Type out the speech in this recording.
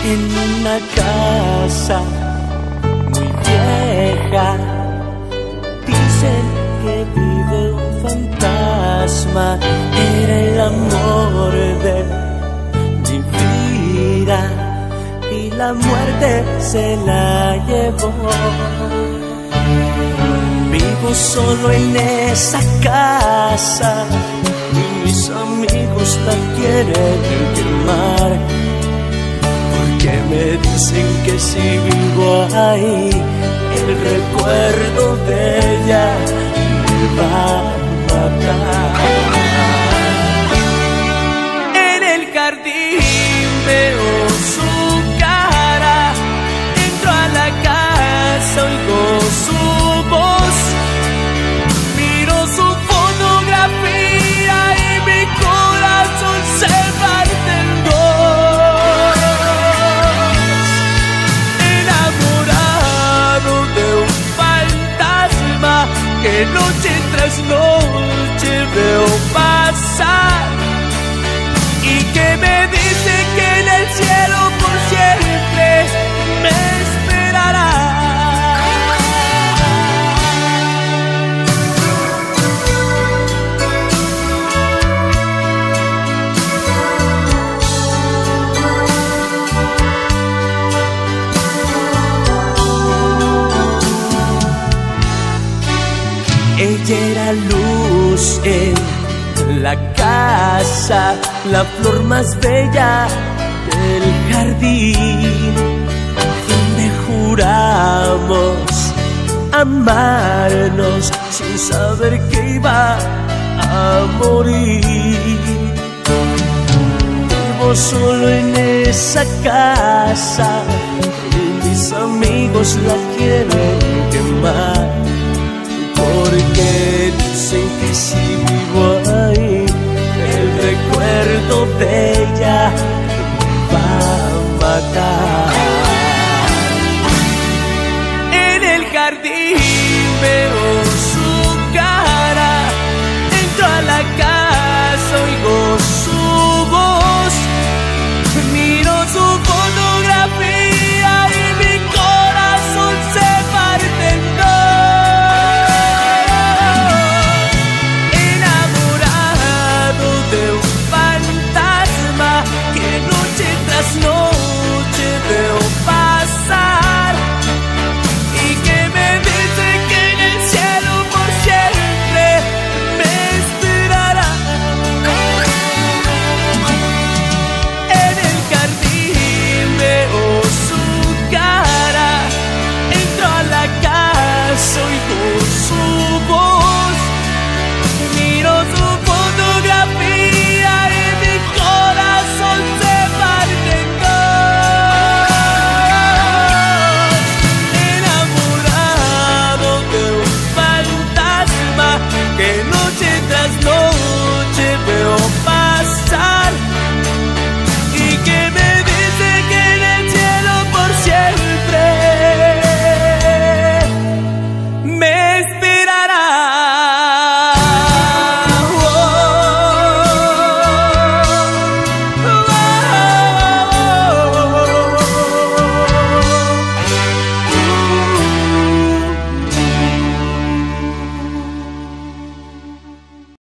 en una casa muy vieja. Dicen que vive un fantasma, era el amor de mi vida y la muerte se la llevó. Vivo solo en esa casa y mis amigos la quieren quemar, porque me dicen que si vivo ahí el recuerdo de ella me va a matar. En el jardín veo su cara, entro a la casa, oigo su voz, miro su fotografía y mi corazón se parte en dos. Enamorado de un fantasma que noche tras noche veo pasar y que me dice que en el cielo por siempre me esperará. Ella era luz en la casa, la flor más bella del jardín, donde juramos amarnos sin saber que iba a morir. Vivo solo en esa casa y mis amigos la quieren quemar, porque dicen que si vivo ahí el recuerdo de ella me va a matar. En el jardín veo su cara, entro a la casa, oigo su voz, miro su fotografía y mi corazón se parte en dos. No